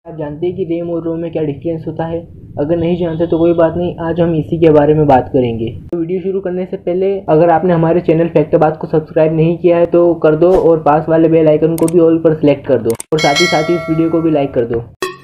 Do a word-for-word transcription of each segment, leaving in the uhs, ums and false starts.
आप जानते हैं कि रैम और रोम में क्या डिफरेंस होता है? अगर नहीं जानते तो कोई बात नहीं, आज हम इसी के बारे में बात करेंगे। तो वीडियो शुरू करने से पहले अगर आपने हमारे चैनल फैक्टाबाद को सब्सक्राइब नहीं किया है तो कर दो और पास वाले बेल आइकन को भी ऑल पर सिलेक्ट कर दो और साथ ही साथ ही इस वीडियो को भी लाइक कर दो।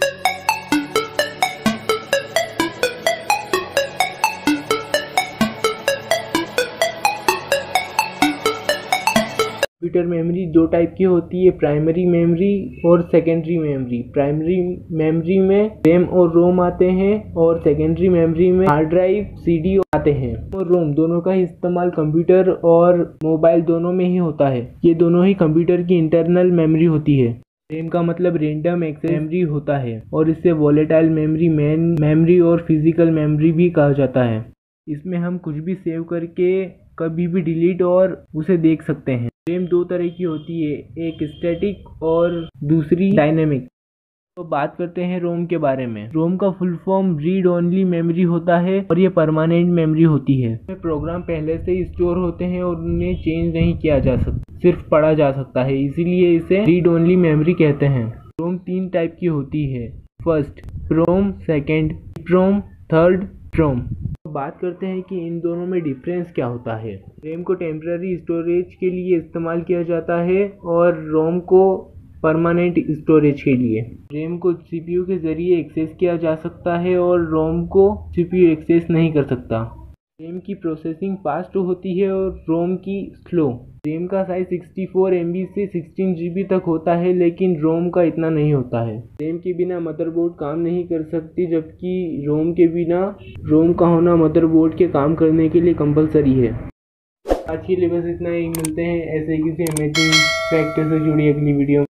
कंप्यूटर मेमोरी दो टाइप की होती है, प्राइमरी मेमोरी और सेकेंडरी मेमोरी। प्राइमरी मेमोरी में रैम और रोम आते हैं और सेकेंडरी मेमोरी में हार्ड ड्राइव, सीडी आते हैं। और रोम दोनों का इस्तेमाल कंप्यूटर और मोबाइल दोनों में ही होता है। ये दोनों ही कंप्यूटर की इंटरनल मेमोरी होती है। रैम का मतलब रैंडम एक्सेस मेमोरी होता है और इसे वोलेटाइल मेमोरी, मेन मेमोरी और फिजिकल मेमोरी भी कहा जाता है। इसमें हम कुछ भी सेव करके कभी भी डिलीट और उसे देख सकते हैं। रैम दो तरह की होती है, एक स्टैटिक और दूसरी डायनेमिक। तो बात करते हैं रोम के बारे में। रोम का full form read only memory होता है और ये परमानेंट मेमोरी होती है। इसमें प्रोग्राम पहले से ही स्टोर होते हैं और उन्हें चेंज नहीं किया जा सकता, सिर्फ पढ़ा जा सकता है, इसीलिए इसे रीड ओनली मेमोरी कहते हैं। रोम तीन टाइप की होती है, first PROM, second PROM, third PROM. तो बात करते हैं कि इन दोनों में डिफरेंस क्या होता है। रैम को टेम्पररी स्टोरेज के लिए इस्तेमाल किया जाता है और रोम को परमानेंट स्टोरेज के लिए। रैम को सीपीयू के जरिए एक्सेस किया जा सकता है और रोम को सीपीयू एक्सेस नहीं कर सकता। रैम की प्रोसेसिंग फास्ट होती है और रोम की स्लो। रैम का size sixty four M B से सिक्सटीन जी बी तक होता है, लेकिन रोम का इतना नहीं होता है। रैम के बिना मदरबोर्ड काम नहीं कर सकती, जबकि रोम के बिना रोम का होना मदरबोर्ड के काम करने के लिए कंपलसरी है। आज के लिए बस इतना ही, मिलते हैं ऐसे किसी अमेजिंग फैक्ट से जुड़ी अगली वीडियो।